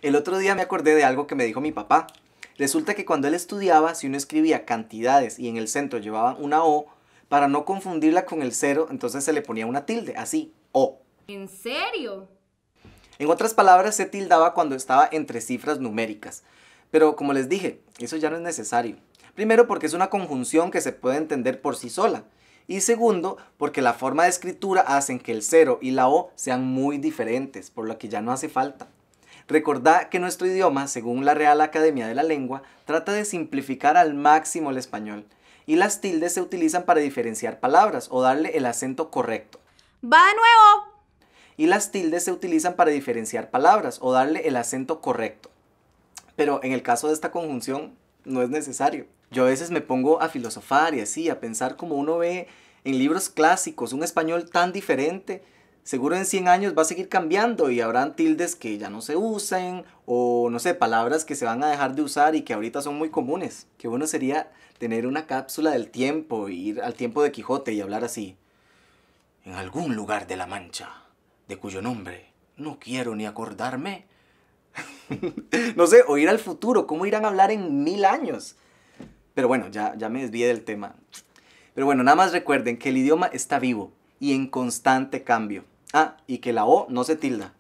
El otro día me acordé de algo que me dijo mi papá. Resulta que cuando él estudiaba, si uno escribía cantidades y en el centro llevaba una O, para no confundirla con el cero, entonces se le ponía una tilde, así, O. ¿En serio? En otras palabras, se tildaba cuando estaba entre cifras numéricas. Pero como les dije, eso ya no es necesario. Primero, porque es una conjunción que se puede entender por sí sola. Y segundo, porque la forma de escritura hacen que el cero y la O sean muy diferentes, por lo que ya no hace falta. Recordad que nuestro idioma, según la Real Academia de la Lengua, trata de simplificar al máximo el español. Y las tildes se utilizan para diferenciar palabras o darle el acento correcto. ¡Va de nuevo! Y las tildes se utilizan para diferenciar palabras o darle el acento correcto. Pero en el caso de esta conjunción no es necesario. Yo a veces me pongo a filosofar y así, a pensar como uno ve en libros clásicos, un español tan diferente. Seguro en 100 años va a seguir cambiando y habrán tildes que ya no se usen o no sé, palabras que se van a dejar de usar y que ahorita son muy comunes. Qué bueno sería tener una cápsula del tiempo, ir al tiempo de Quijote y hablar así. En algún lugar de la Mancha, de cuyo nombre no quiero ni acordarme. No sé, o ir al futuro, ¿cómo irán a hablar en 1000 años? Pero bueno, ya me desvié del tema. Pero bueno, nada más recuerden que el idioma está vivo y en constante cambio. Ah, y que la O no se tilda.